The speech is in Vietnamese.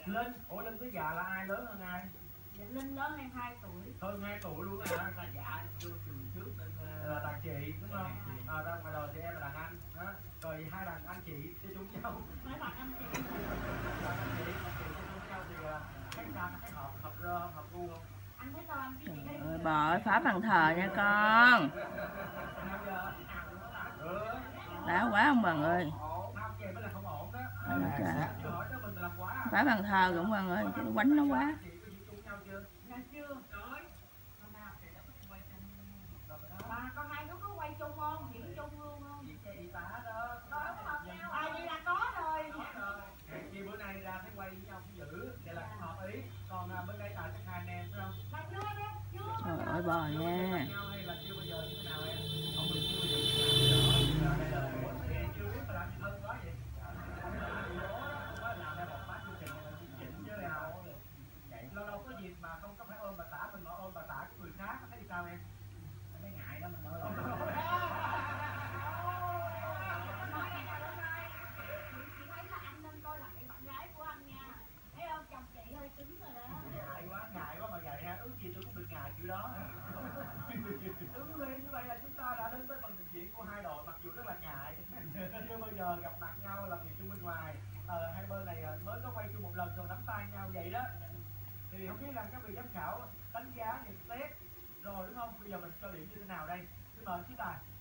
Linh, ủa Linh với già là ai lớn hơn ai? Dạ, Linh lớn em 2 tuổi. Hơn 2 tuổi luôn hả? Là dạ vô trường trước nên là đàn chị đúng không? Ra ngoài đời thì em là đàn anh đó. Rồi hai đàn anh chị sẽ chung nhau. Mấy bạn anh chị. Đàn anh chị sẽ chung nhau thì cách sao thấy hợp rơ không, hợp gu không? Anh thấy sao anh? Cái chị thấy Trời bò ơi, phá bàn thờ nha con. Đã quá ông Bằng ơi. Phá bàn thờ cũng Bằng ơi, chứ quánh nó quá. Bà có hai đứa có quay chung không? Diễn chung luôn không? Vậy là có rồi. Khi bữa nay ra thấy quay với nhau cũng dữ, vậy là cũng hợp ý. Còn bên đây tại hai anh em phải không? Trời ơi bò nha. Lâu lâu có dịp mà không có phải ôm bà xã mình mà ôm bà xã của người khác thấy sao em? Em thấy ngại đó mình ơi. Chị thấy là anh nên coi lại cái bạn gái của anh nha. Thấy không, chồng chị hơi cứng rồi đó. Ngại quá mà vậy ha, ước gì tôi cũng được ngại kiểu đó. Ứng liên như vậy là chúng ta đã đến với phần trình diễn của hai đội, mặc dù rất là ngại, chưa bao giờ gặp mặt nhau làm việc chung bên ngoài. Hai bên này mới có quay chung một lần rồi nắm tay nhau vậy đó. Thì không biết là các vị giám khảo đánh giá nhận xét rồi đúng không? Bây giờ mình cho điểm như thế nào đây? Xin mời Chí Tài.